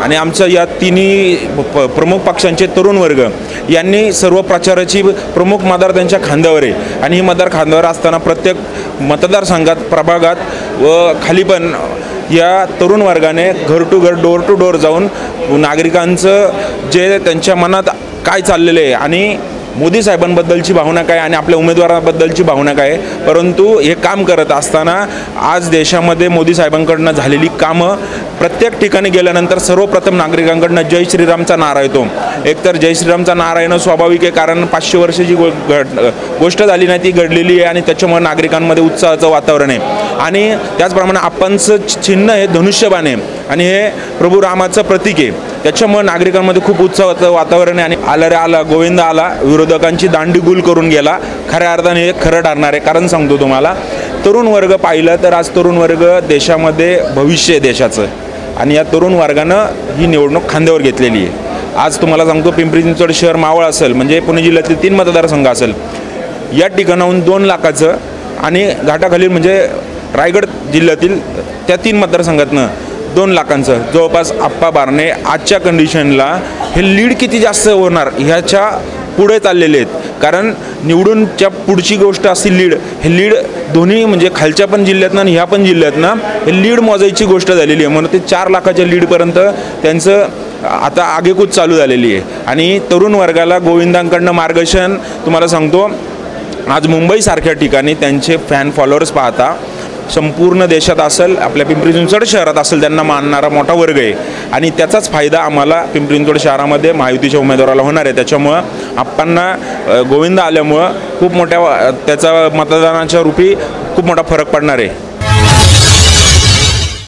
आणि आमचं या तिन्ही प्रमुख पक्षांचे तरुण वर्ग यांनी सर्व प्रचाराची प्रमुख मदार त्यांच्या खांद्यावर आहे आणि ही मदार खांद्यावर असताना प्रत्येक मतदारसंघात प्रभागात व खाली पण या तरुण वर्गाने घर टू घर डोर टू डोर जाऊन नागरिकांचं जे त्यांच्या मनात काय चाललेलं आहे आणि मोदी साहेबांबद्दलची भावना काय आणि आपल्या उमेदवाराबद्दलची भावना काय, परंतु हे काम करत असताना आज देशामध्ये मोदी साहेबांकडनं झालेली कामं प्रत्येक ठिकाणी गेल्यानंतर सर्वप्रथम नागरिकांकडनं जय श्रीरामचा नारा येतो. एकतर जय श्रीरामचा नारा येणं स्वाभाविक आहे, कारण 500 वर्षाची गोष्ट झाली नाही ती घडलेली आहे आणि त्याच्यामुळे नागरिकांमध्ये उत्साहाचं वातावरण आहे. आणि त्याचप्रमाणे आपणचं चिन्ह हे धनुष्यबाण आहे आणि हे प्रभू रामाचं प्रतीक आहे. त्याच्यामुळे नागरिकांमध्ये खूप उत्साहाचं वातावरण आहे आणि आला रे आला गोविंदा आला विरोधकांची दांडी गुल करून गेला खऱ्या अर्थाने हे खरं ठरणार आहे. कारण सांगतो तुम्हाला, तरुण वर्ग पाहिलं तर आज तरुण वर्ग देशामध्ये भविष्य आहे देशाचं आणि या तरुण वर्गानं ही निवडणूक खांद्यावर घेतलेली आहे. आज तुम्हाला सांगतो, पिंपरी चिंचवड शहर मावळ असेल म्हणजे पुणे जिल्ह्यातील 3 मतदारसंघ असेल, या ठिकाणाहून 2 लाखाचं आणि घाटाखालील म्हणजे रायगड जिल्ह्यातील त्या 3 मतदारसंघातनं 2 लाखांचं जवळपास आप्पा बारणे आजच्या कंडिशनला हे लीड किती जास्त होणार ह्याच्या पुढे चाललेले आहेत. कारण निवडूनच्या पुढची गोष्ट असती लीड, हे लीड दोन्ही म्हणजे खालच्या पण जिल्ह्यातनं आणि ह्या पण जिल्ह्यातनं हे लीड मोजायची गोष्ट झालेली आहे. म्हणून ते 4 लाखाच्या लीडपर्यंत त्यांचं आता आगेकूच चालू झालेली आहे. आणि तरुण वर्गाला गोविंदांकडनं मार्गदर्शन तुम्हाला सांगतो, आज मुंबईसारख्या ठिकाणी त्यांचे फॅन फॉलोअर्स पाहता संपूर्ण देशात असेल, आपल्या पिंपरी चिंचवड शहरात असेल त्यांना मानणारा मोठा वर्ग आहे आणि त्याचाच फायदा आम्हाला पिंपरी चिंचवड शहरामध्ये महायुतीच्या उमेदवाराला होणार आहे. त्याच्यामुळं आपणना गोविंद आल्यामुळं खूप मोठ्या त्याचा मतदानाच्या रूपी खूप मोठा फरक पडणार आहे.